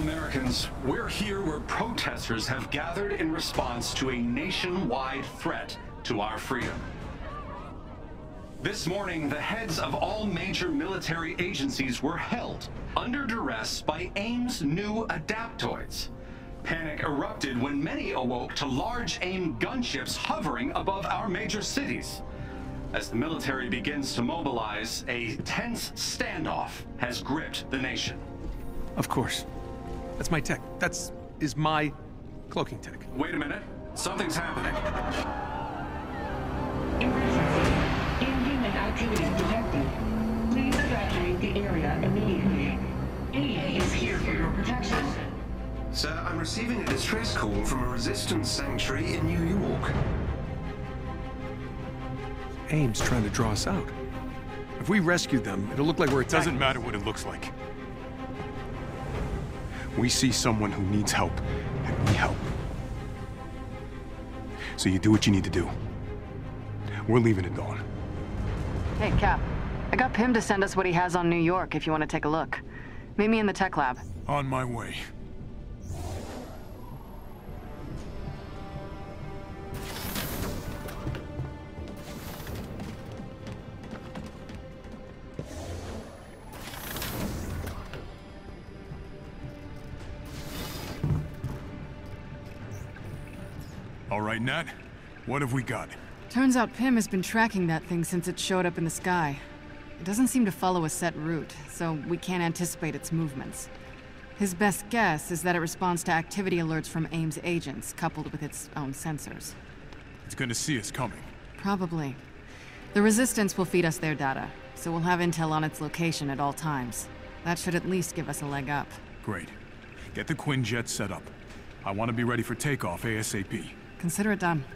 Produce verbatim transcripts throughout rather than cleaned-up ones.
Americans, we're here where protesters have gathered in response to a nationwide threat to our freedom. This morning, the heads of all major military agencies were held under duress by AIM's new Adaptoids. Panic erupted when many awoke to large AIM gunships hovering above our major cities. As the military begins to mobilize, a tense standoff has gripped the nation. Of course. That's my tech. That's... is my cloaking tech. Wait a minute. Something's happening. Emergency. Inhuman activity detected. Please evacuate the area immediately. AIM is here for your protection. Sir, I'm receiving a distress call from a resistance sanctuary in New York. AIM's trying to draw us out. If we rescue them, it'll look like we're attacking. Doesn't matter what it looks like. We see someone who needs help, and we help. So you do what you need to do. We're leaving at dawn. Hey, Cap. I got Pim to send us what he has on New York if you want to take a look. Meet me in the tech lab. On my way. All right, Nat. What have we got? Turns out Pim has been tracking that thing since it showed up in the sky. It doesn't seem to follow a set route, so we can't anticipate its movements. His best guess is that it responds to activity alerts from AIM's agents, coupled with its own sensors. It's gonna see us coming. Probably. The Resistance will feed us their data, so we'll have intel on its location at all times. That should at least give us a leg up. Great. Get the Quinjet set up. I want to be ready for takeoff ASAP. Consider it done.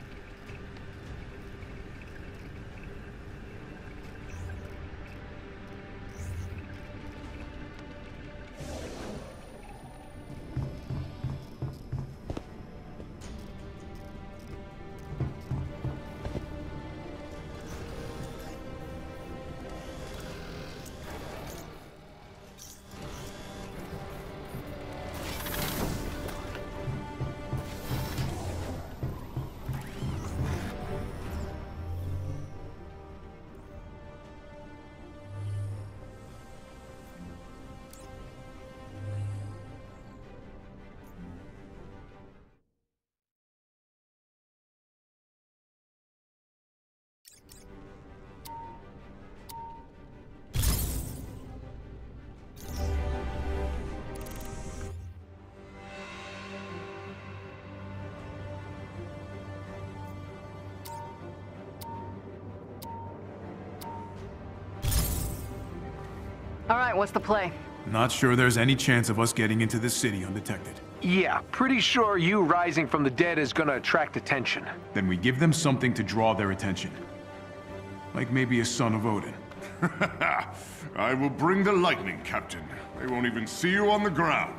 All right, what's the play? Not sure there's any chance of us getting into this city undetected. Yeah, pretty sure you rising from the dead is gonna attract attention. Then we give them something to draw their attention. Like maybe a son of Odin. I will bring the lightning, Captain. They won't even see you on the ground.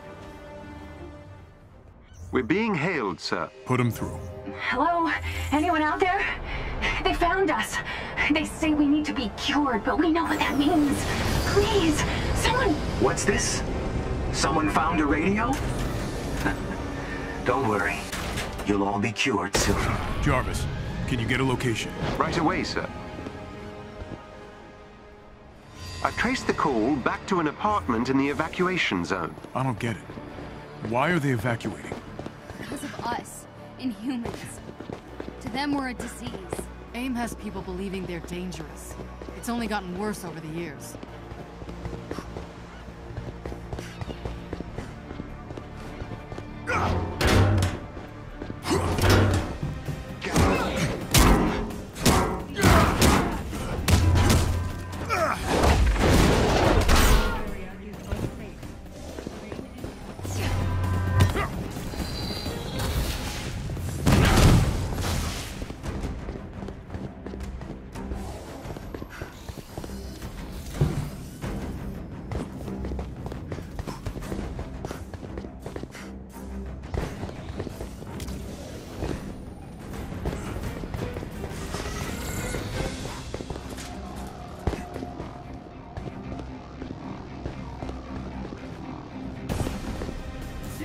We're being hailed, sir. Put them through. Hello? Anyone out there? They found us. They say we need to be cured, but we know what that means. Please, someone... What's this? Someone found a radio? Don't worry. You'll all be cured soon. Jarvis, can you get a location? Right away, sir. I've traced the call back to an apartment in the evacuation zone. I don't get it. Why are they evacuating? Because of us, Inhumans. To them, we're a disease. AIM has people believing they're dangerous. It's only gotten worse over the years.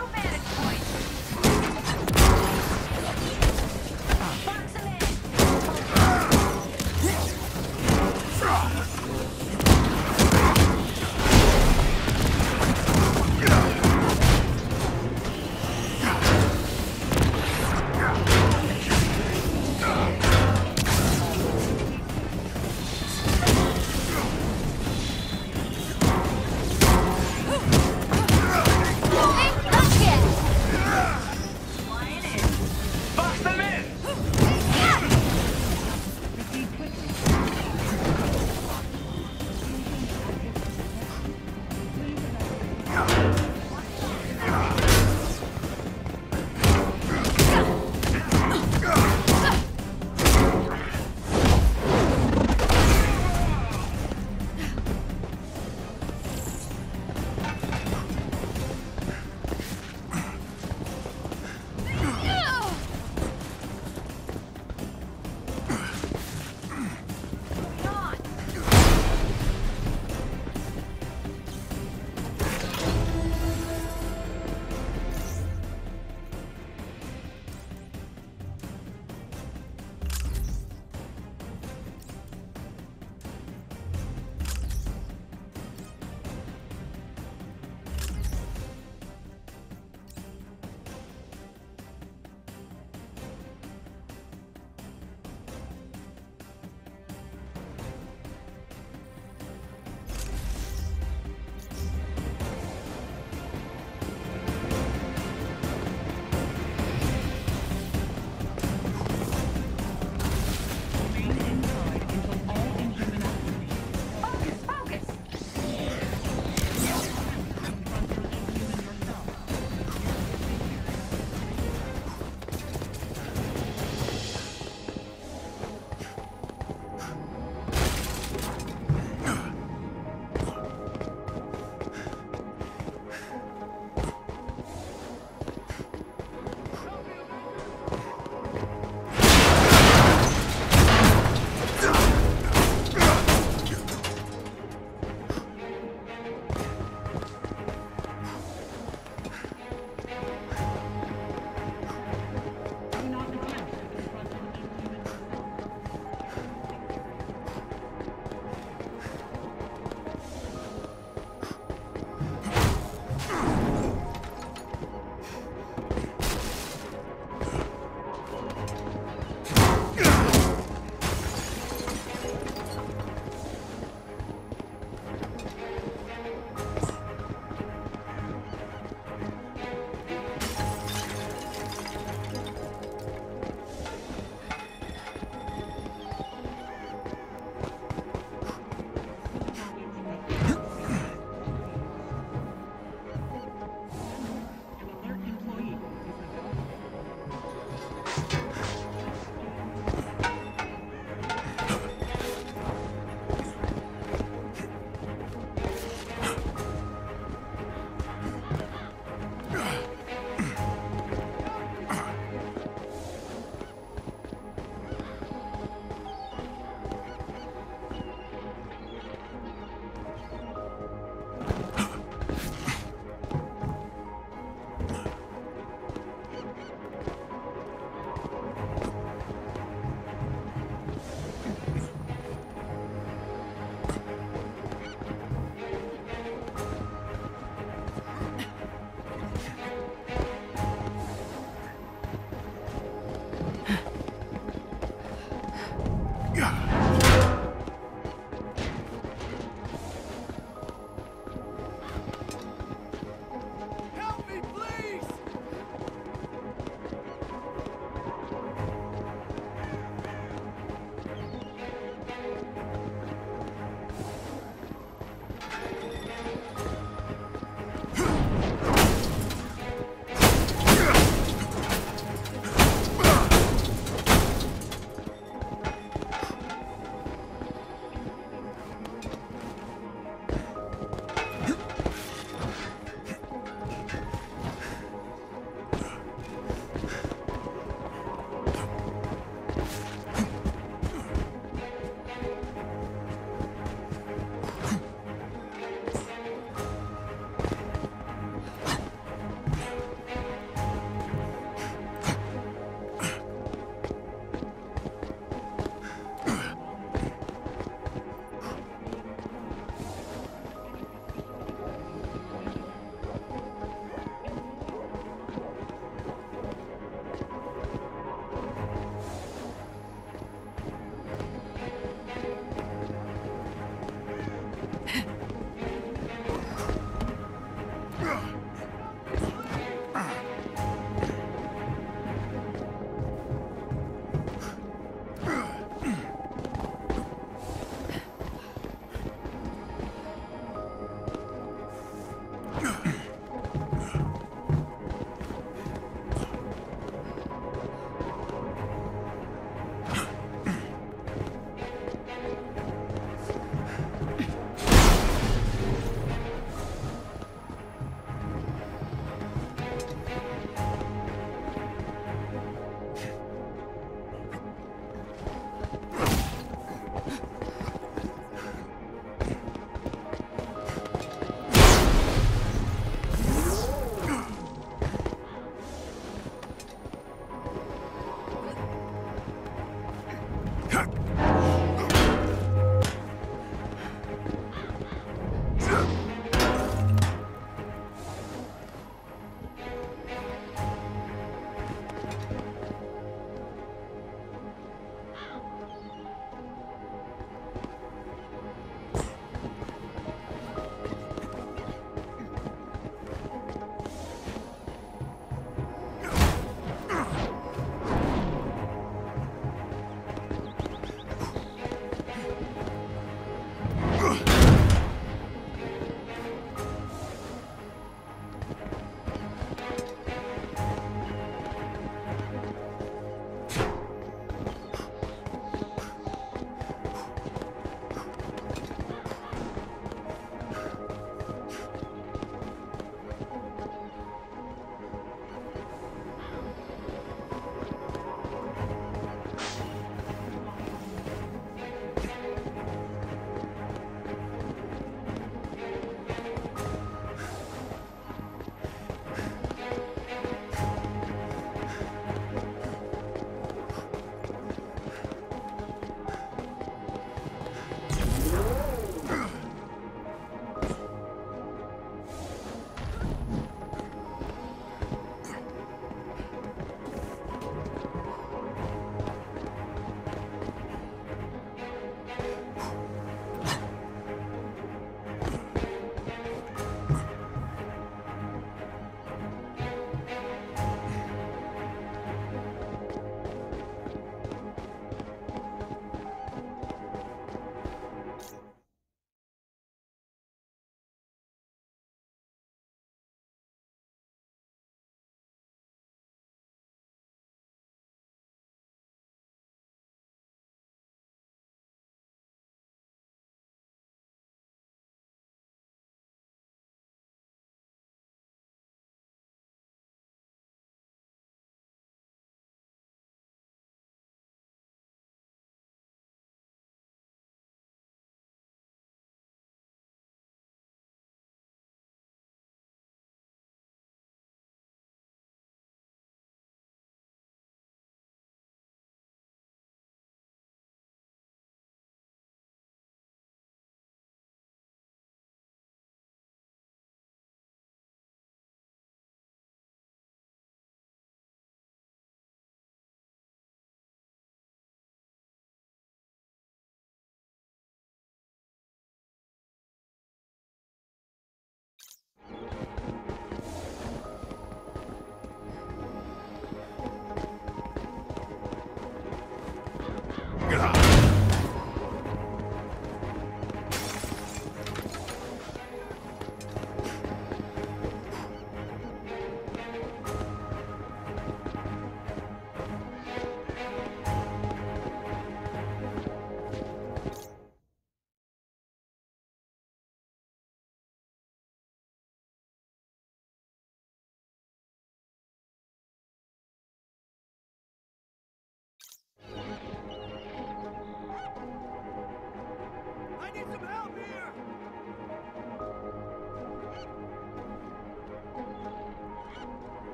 New vantage point. Box him in. Again.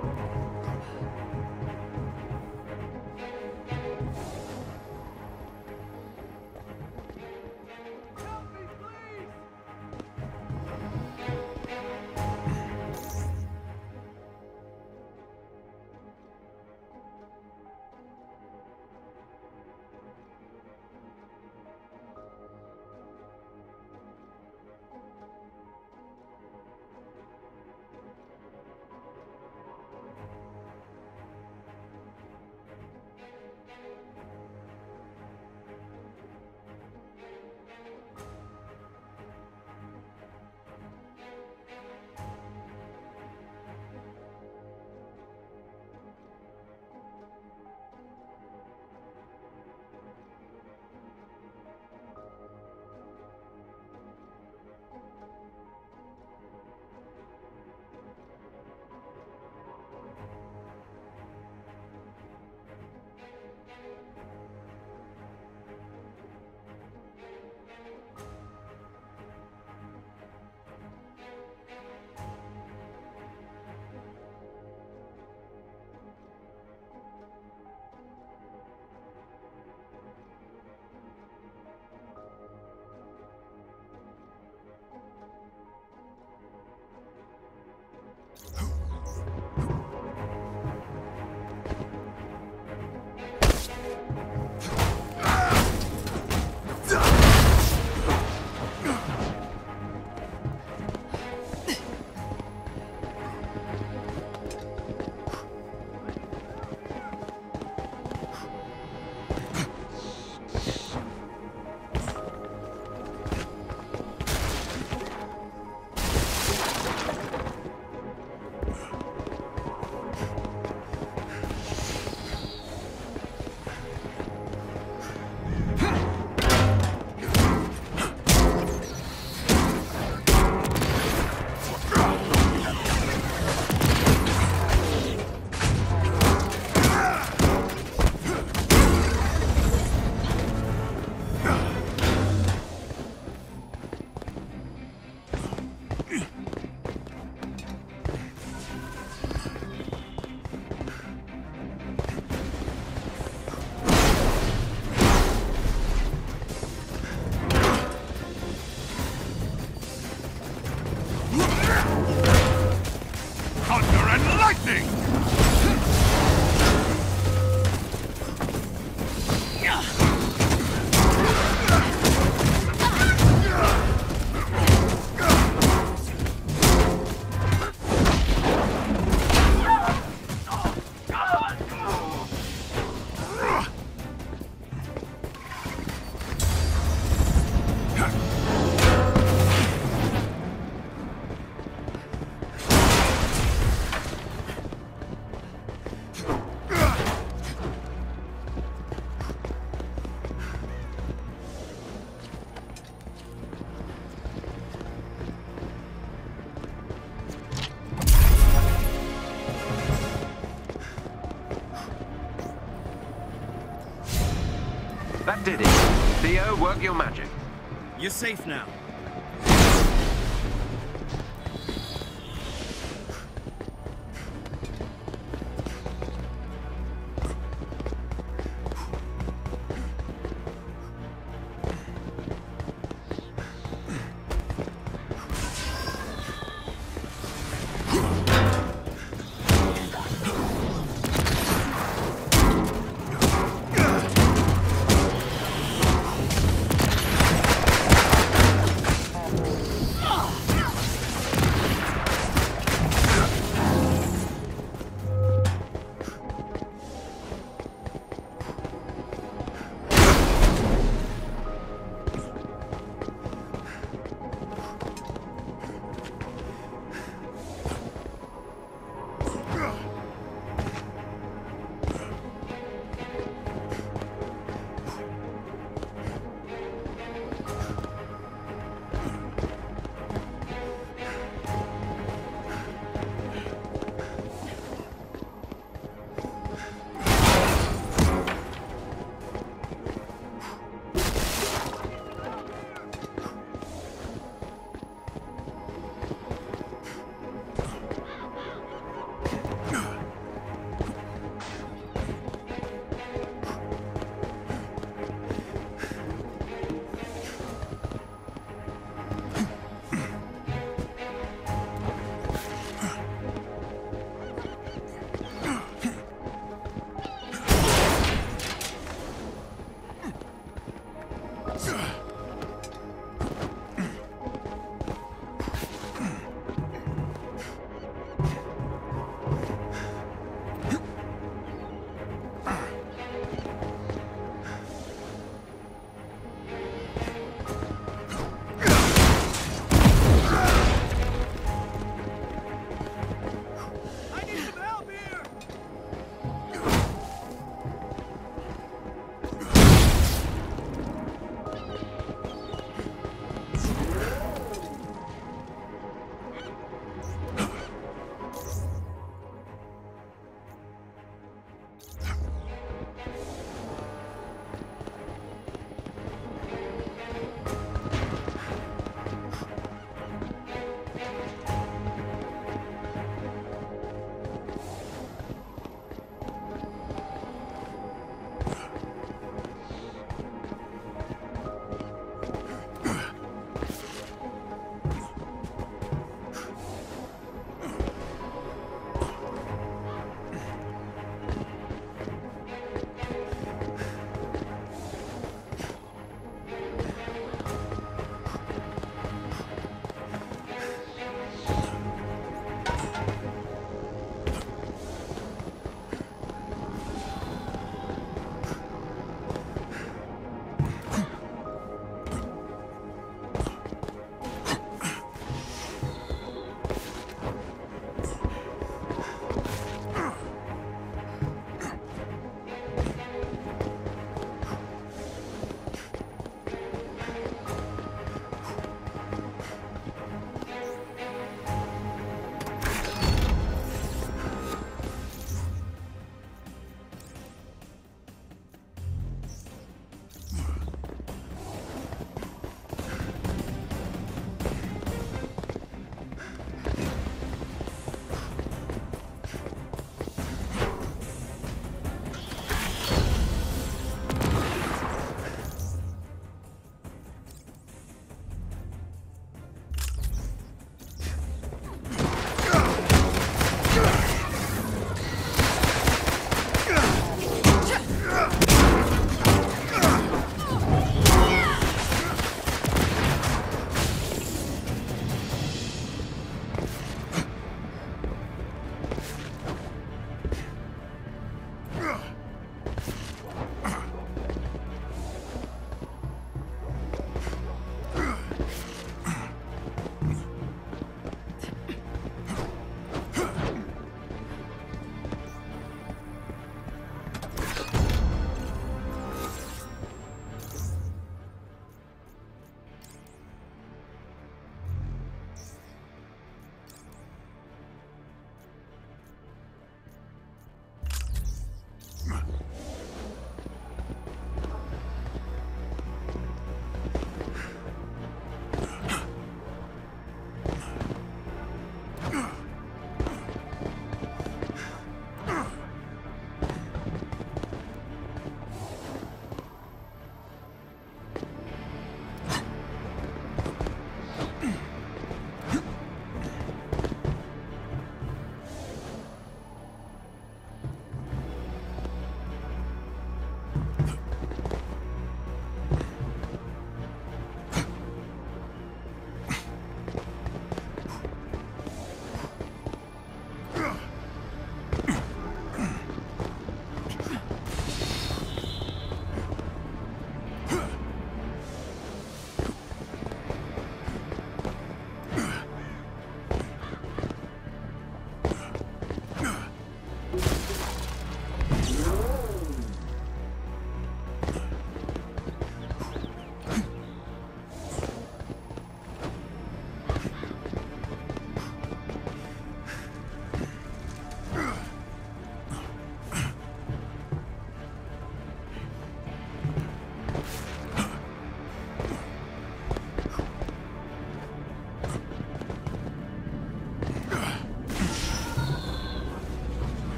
That did it. Theo, work your magic. You're safe now.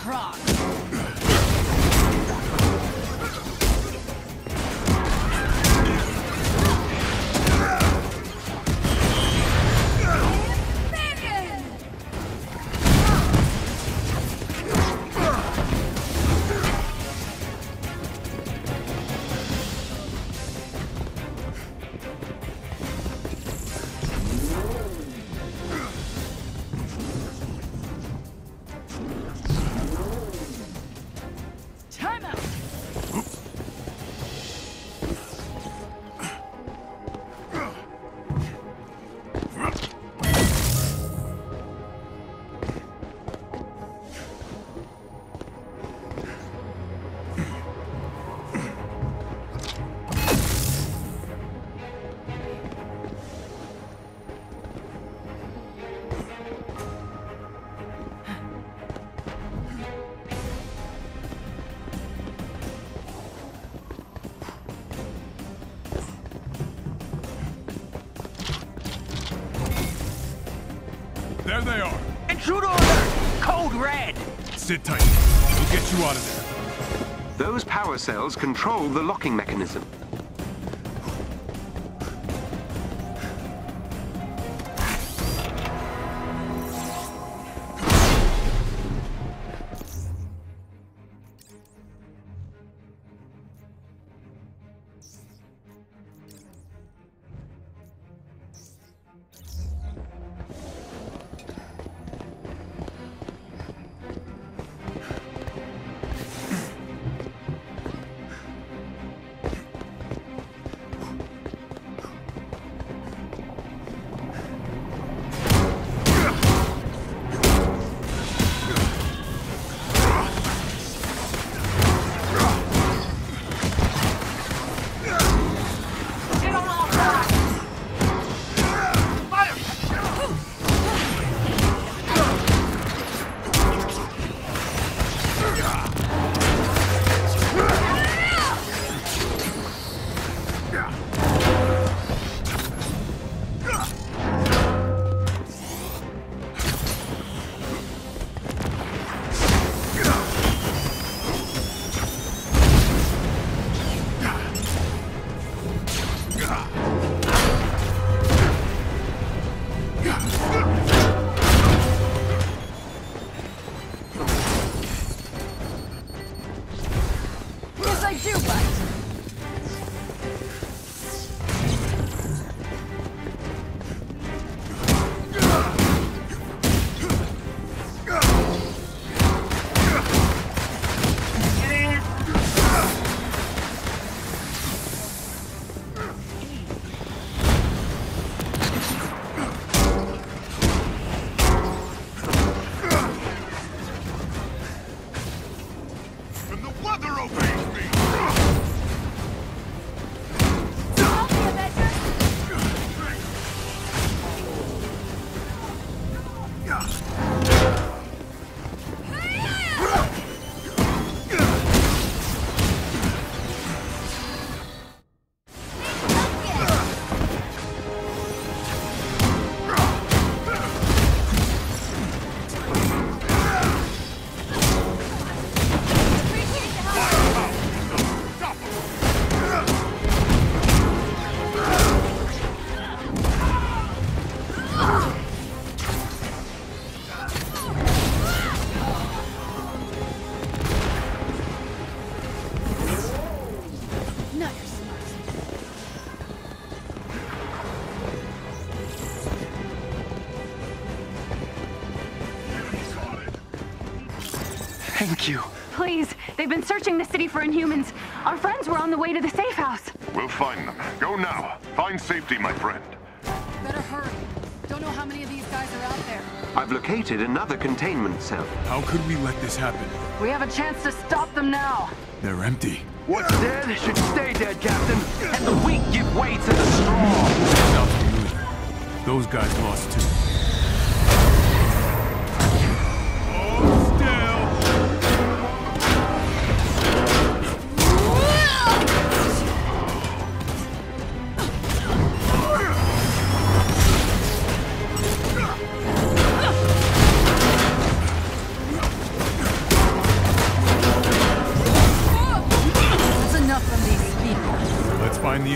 Croc. There they are. Intruder alert! Code red! Sit tight. We'll get you out of there. Those power cells control the locking mechanism. Thank you. Please, they've been searching the city for Inhumans. Our friends were on the way to the safe house. We'll find them. Go now. Find safety, my friend. Better hurry. Don't know how many of these guys are out there. I've located another containment cell. How could we let this happen? We have a chance to stop them now. They're empty. What's dead should stay dead, Captain. And the weak give way to the strong. Sounds familiar. Those guys lost too.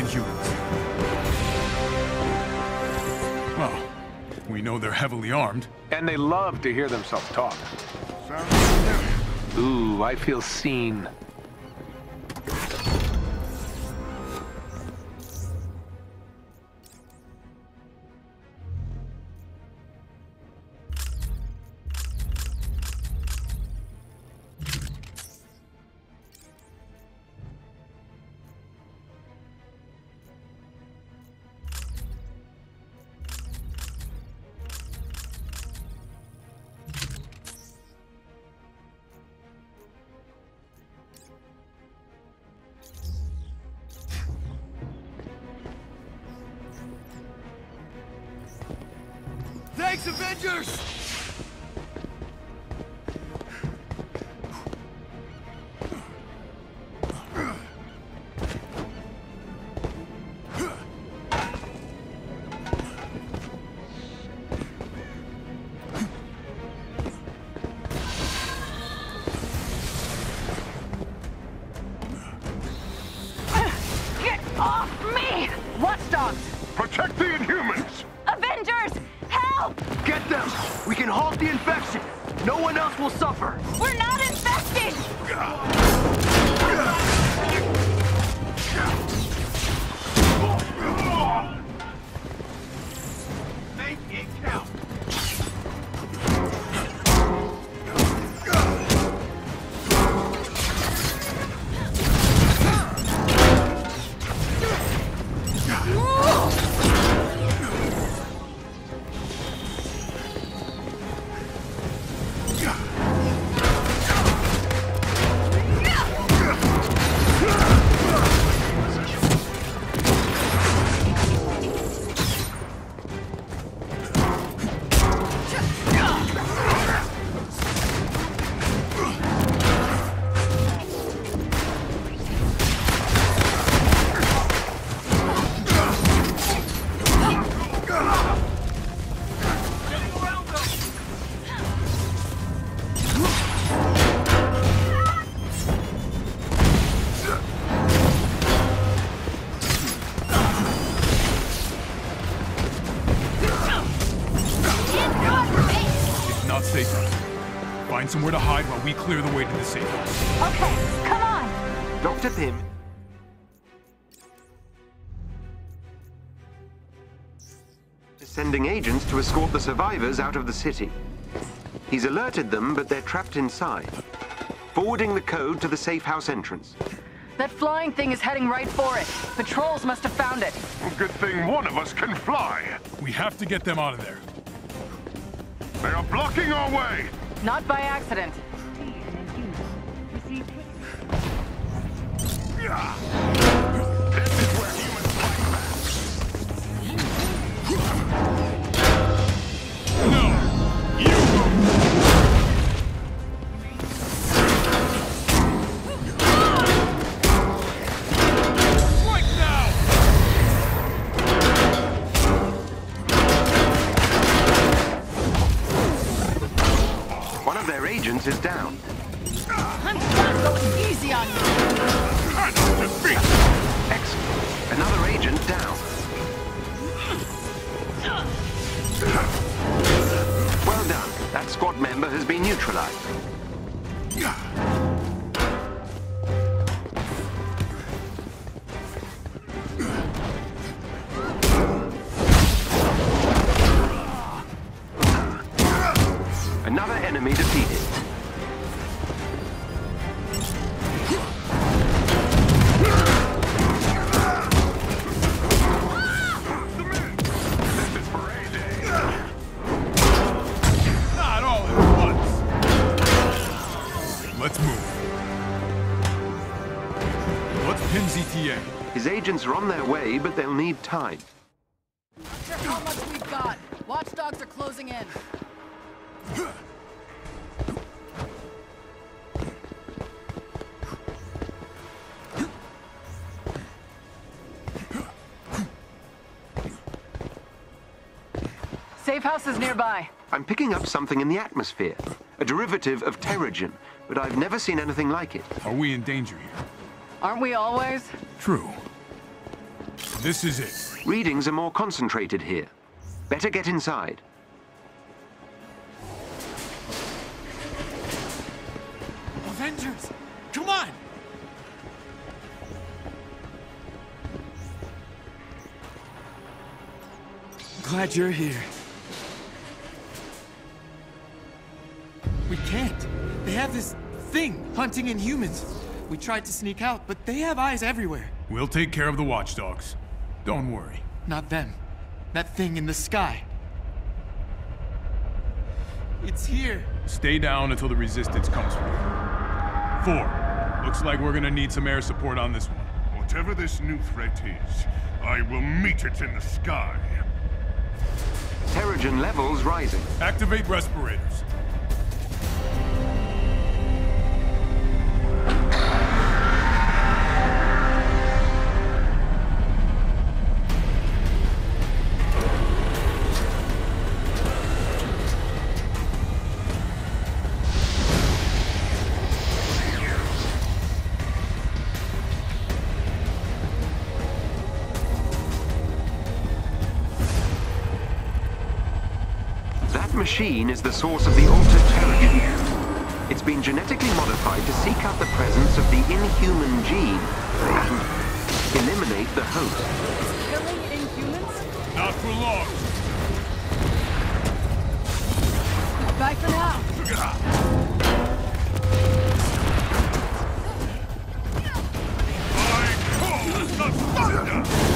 Inhumans. Well, we know they're heavily armed. And they love to hear themselves talk. Sounds familiar. Ooh, I feel seen. Thanks, Avengers! Get off me! Watchdogs! Protect the Inhumans! Avengers! Help! Get them! We can halt the infection! No one else will suffer! We're not infested! Make it count! Not safe. Find somewhere to hide while we clear the way to the safe house. Okay, come on! Doctor Pym. Is sending agents to escort the survivors out of the city. He's alerted them, but they're trapped inside. Forwarding the code to the safe house entrance. That flying thing is heading right for it. Patrols must have found it. Good thing one of us can fly. We have to get them out of there. They are blocking our way. Not by accident. This is where humans fight back. No! You! Right now! One of their agents is down. I'm not going easy on you. Excellent. Another agent down. Well done. That squad member has been neutralized. Another enemy defeated. Not all at once. Let's move. Let's pin Z T A. His agents are on their way, but they'll need time. Not sure how much we've got. Watchdogs are closing in. Safe house is nearby. I'm picking up something in the atmosphere. A derivative of Terrigen, but I've never seen anything like it. Are we in danger here? Aren't we always? True. This is it. Readings are more concentrated here. Better get inside. Avengers! Come on! Glad you're here. We can't. They have this thing hunting Inhumans. We tried to sneak out, but they have eyes everywhere. We'll take care of the watchdogs. Don't worry. Not them. That thing in the sky. It's here. Stay down until the resistance comes for you. Four. Looks like we're gonna need some air support on this one. Whatever this new threat is, I will meet it in the sky. Terrigen levels rising. Activate respirators. Machine is the source of the altered Terrigen. It's been genetically modified to seek out the presence of the Inhuman gene and eliminate the host. Killing Inhumans? Not for long. Bye for now. I call the thunder!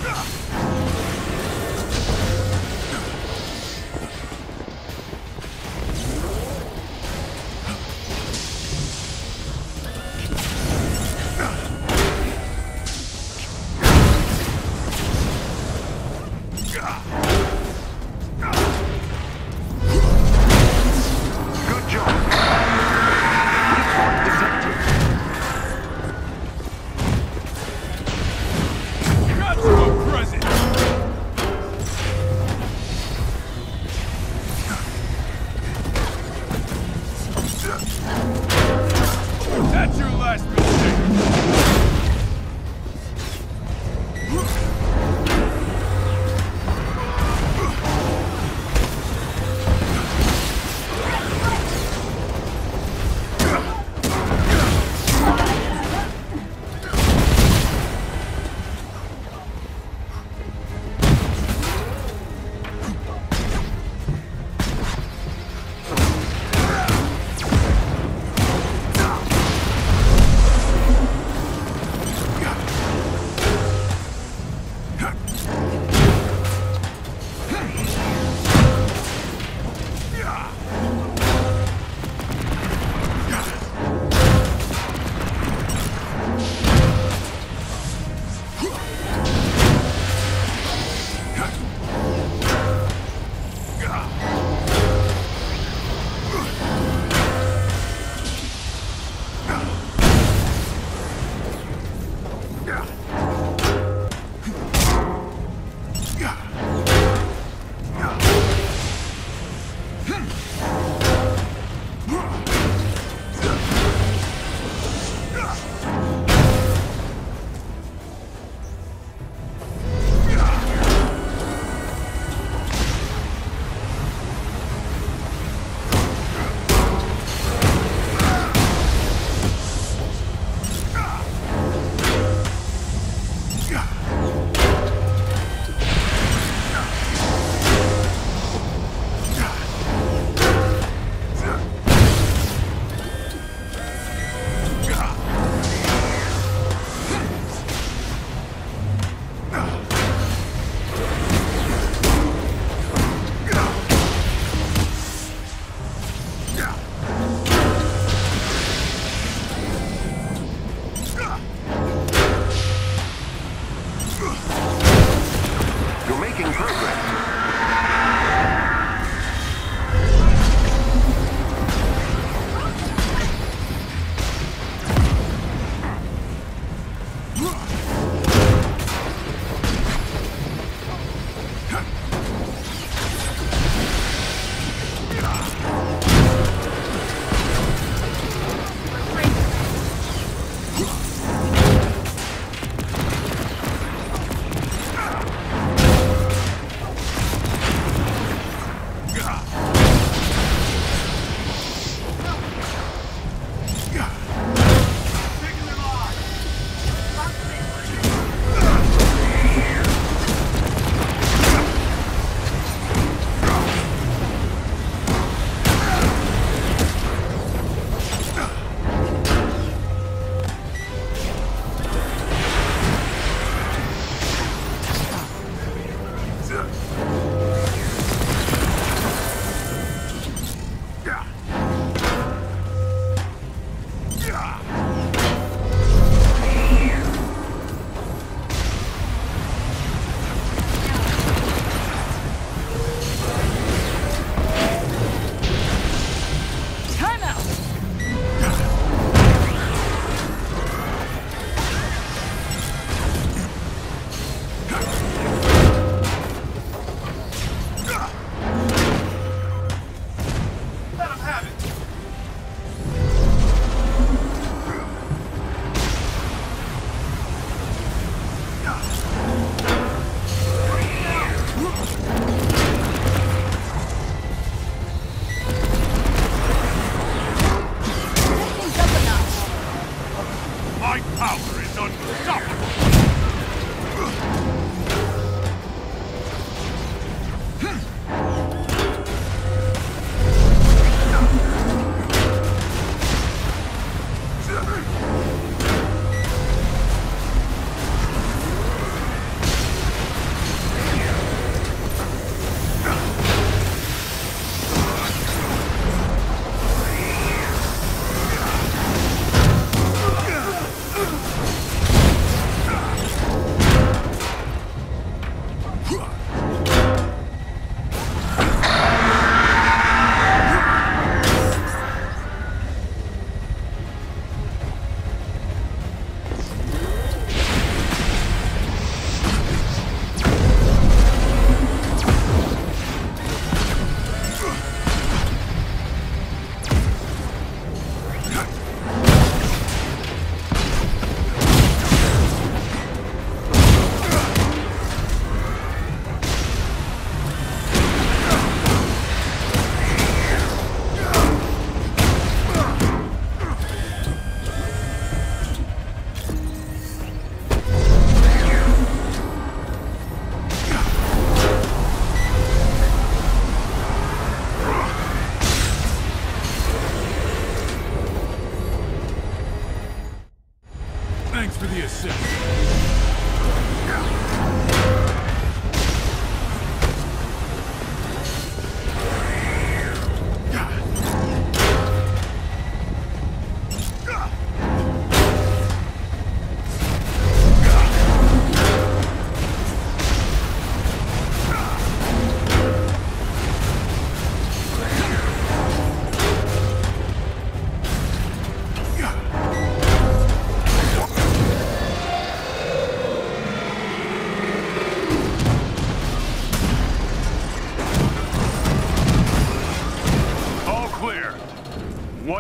That's your last mistake!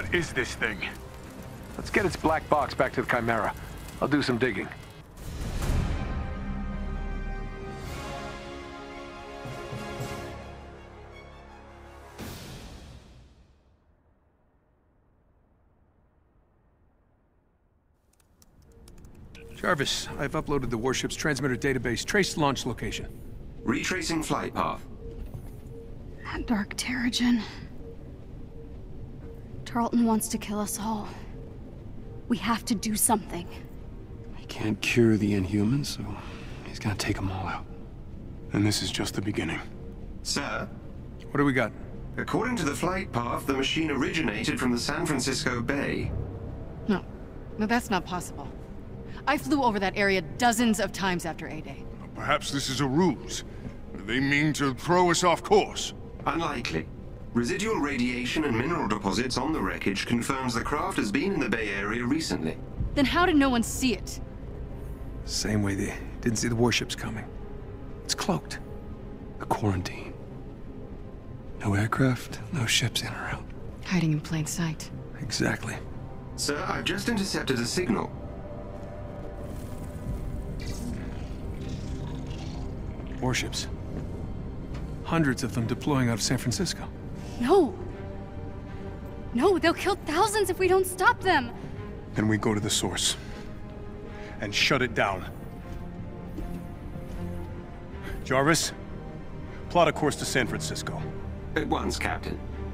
is this thing? Let's get its black box back to the Chimera. I'll do some digging. Jarvis, I've uploaded the warship's transmitter database. Trace launch location. Retracing flight path. That dark Terrigen. Tarleton wants to kill us all. We have to do something. He can't cure the Inhumans, so he's gonna take them all out. And this is just the beginning. Sir? What do we got? According to the flight path, the machine originated from the San Francisco Bay. No. No, that's not possible. I flew over that area dozens of times after A-Day. Perhaps this is a ruse. They mean to throw us off course. Unlikely. Residual radiation and mineral deposits on the wreckage confirms the craft has been in the Bay Area recently. Then how did no one see it? Same way they didn't see the warships coming. It's cloaked. The quarantine. No aircraft, no ships in or out. Hiding in plain sight. Exactly. Sir, I've just intercepted a signal. Warships. Hundreds of them deploying out of San Francisco. No! No, they'll kill thousands if we don't stop them! Then we go to the source. And shut it down. Jarvis, plot a course to San Francisco. At once, Captain.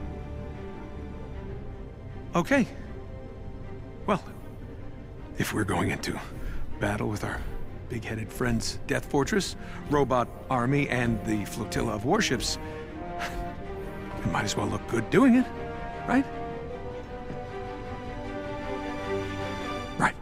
Okay. Well, if we're going into battle with our big-headed friends, Death Fortress, Robot Army, and the flotilla of warships, we might as well look good doing it, right? Right.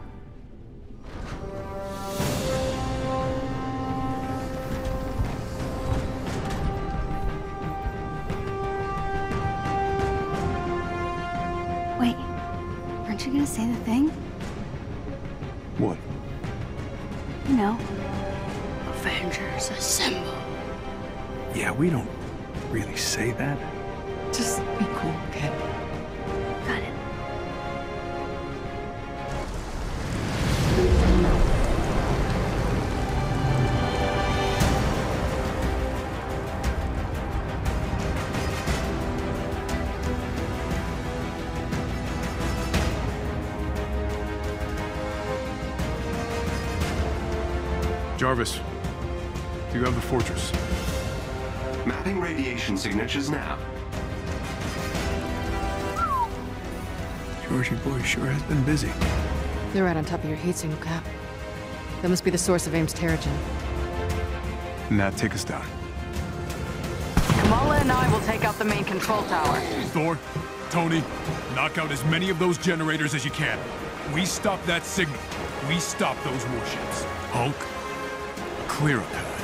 Wait, aren't you gonna say the thing? What? You know, Avengers Assemble. Yeah, we don't really say that. Just be cool, okay? Got it. Jarvis, do you have the fortress? Mapping radiation signatures now. Georgie boy sure has been busy. They're right on top of your heat signal, Cap. That must be the source of Ames Terrigen. Nat, take us down. Kamala and I will take out the main control tower. Thor, Tony, knock out as many of those generators as you can. We stop that signal. We stop those warships. Hulk, clear a path.